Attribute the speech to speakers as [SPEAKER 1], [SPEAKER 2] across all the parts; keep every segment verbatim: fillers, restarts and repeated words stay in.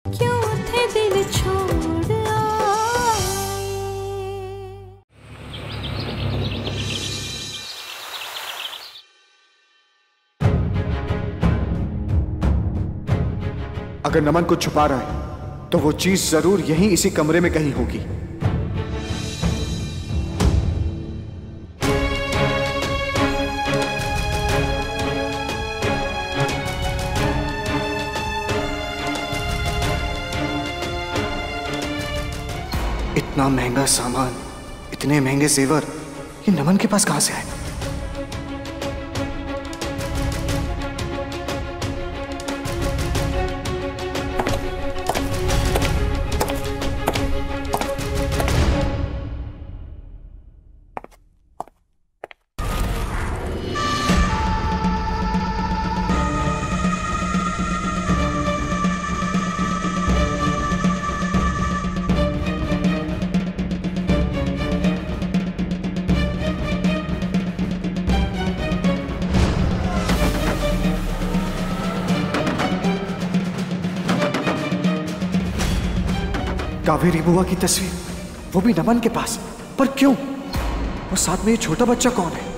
[SPEAKER 1] क्यों उठे दिल छोड़ आए।
[SPEAKER 2] अगर नमन कुछ छुपा रहा है तो वो चीज जरूर यहीं इसी कमरे में कहीं होगी। इतना महंगा सामान, इतने महंगे जेवर, ये नमन के पास कहां से आए? कावेरी बुआ की तस्वीर, वो भी नमन के पास, पर क्यों? और साथ में ये छोटा बच्चा कौन है?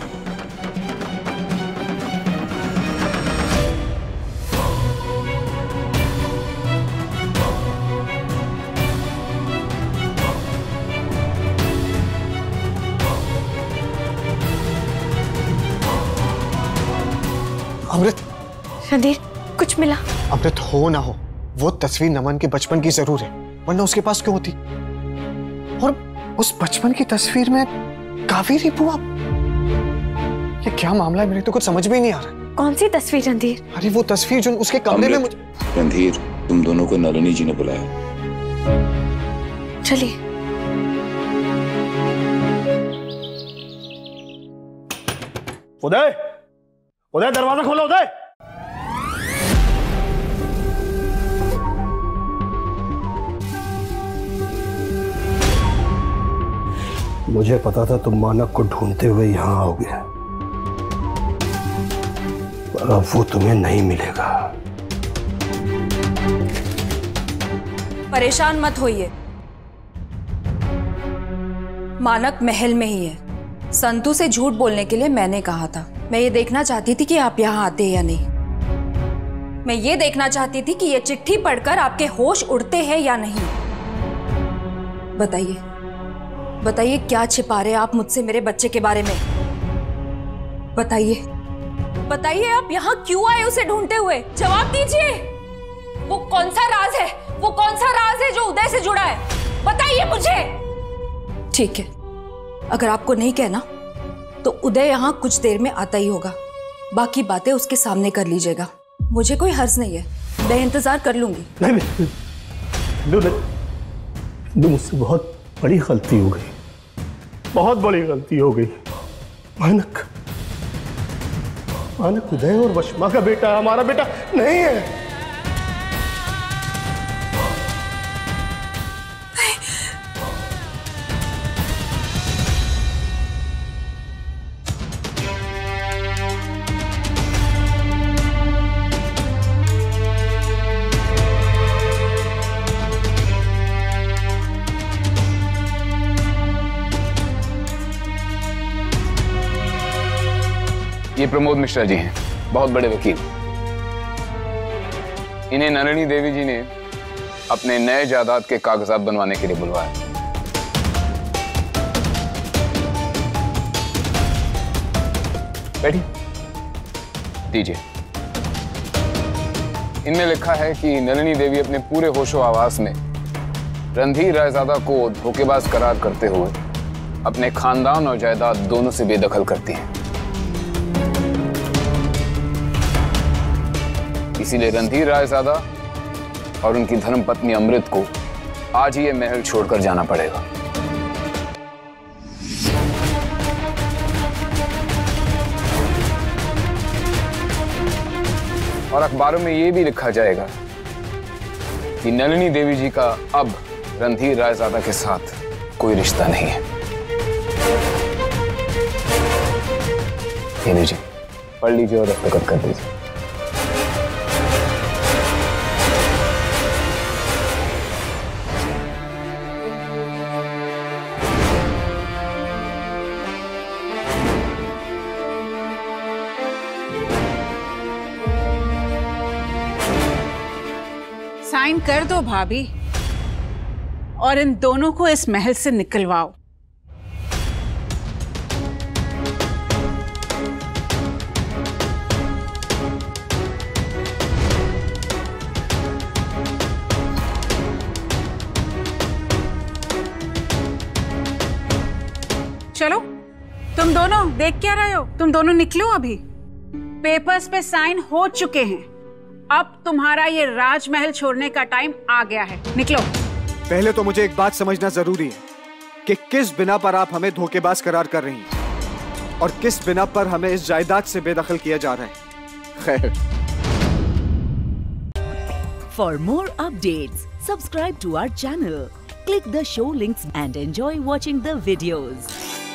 [SPEAKER 3] अमृत।
[SPEAKER 4] रणधीर, कुछ मिला?
[SPEAKER 3] अमृत, हो ना हो, वो तस्वीर नमन के बचपन की जरूर है, वरना उसके पास क्यों होती? और उस बचपन की तस्वीर में कावेरी बुआ, ये क्या मामला है? मेरे तो कुछ समझ में ही नहीं आ रहा।
[SPEAKER 4] कौन सी तस्वीर रणधीर?
[SPEAKER 3] अरे वो तस्वीर जो उसके कमरे में मुझे...
[SPEAKER 5] रणधीर, तुम दोनों को नलिनी जी ने बुलाया।
[SPEAKER 4] चलिए।
[SPEAKER 6] उदय, उदय, दरवाजा खोलो उदय।
[SPEAKER 7] मुझे पता था तुम मानक को ढूंढते हुए यहां आओगे, पर अब वो तुम्हें नहीं मिलेगा।
[SPEAKER 8] परेशान मत होइए, मानक महल में ही है। संतू से झूठ बोलने के लिए मैंने कहा था। मैं ये देखना चाहती थी कि आप यहाँ आते या नहीं। मैं ये देखना चाहती थी कि ये चिट्ठी पढ़कर आपके होश उड़ते हैं या नहीं। बताइए, बताइए क्या छिपा रहे आप मुझसे मेरे बच्चे के बारे में? बताइए, बताइए आप यहाँ क्यों आए उसे ढूंढते हुए? जवाब दीजिए। वो कौन सा राज है, वो कौन सा राज है जो उदय से जुड़ा है? बताइए मुझे। ठीक है, अगर आपको नहीं कहना तो उदय यहाँ कुछ देर में आता ही होगा। बाकी बातें उसके सामने कर लीजिएगा, मुझे कोई हर्ज नहीं है, मैं इंतजार कर लूंगी।
[SPEAKER 7] नहीं नहीं, नहीं, मुझसे बहुत बड़ी गलती हो गई, बहुत बड़ी गलती हो गई। मानक, मानक उदय और वशमा का बेटा, हमारा बेटा नहीं है।
[SPEAKER 9] ये प्रमोद मिश्रा जी हैं, बहुत बड़े वकील। इन्हें नलिनी देवी जी ने अपने नए जायदाद के कागजात बनवाने के लिए बुलवाया। बैठिए, दीजिए। इनमें लिखा है कि नलिनी देवी अपने पूरे होशो आवास में रणधीर रायजादा को धोखेबाज करार करते हुए अपने खानदान और जायदाद दोनों से बेदखल करती हैं। इसीलिए रणधीर रायजादा और उनकी धर्मपत्नी अमृत को आज ही ये महल छोड़कर जाना पड़ेगा। और अखबारों में ये भी लिखा जाएगा कि नलिनी देवी जी का अब रणधीर रायजादा के साथ कोई रिश्ता नहीं है। ये लीजिए, पढ़ लीजिए और दस्तखत कर दीजिए।
[SPEAKER 10] साइन कर दो भाभी और इन दोनों को इस महल से निकलवाओ। चलो तुम दोनों देख क्या रहे हो? तुम दोनों निकलो अभी। पेपर्स पे साइन हो चुके हैं। अब तुम्हारा ये राजमहल छोड़ने का टाइम आ गया है। निकलो।
[SPEAKER 2] पहले तो मुझे एक बात समझना जरूरी है कि किस बिना पर आप हमें धोखेबाज करार कर रही हैं और किस बिना पर हमें इस जायदाद से बेदखल किया जा रहा है। खैर।
[SPEAKER 11] For more updates, subscribe to our channel, click the show links and enjoy watching the videos.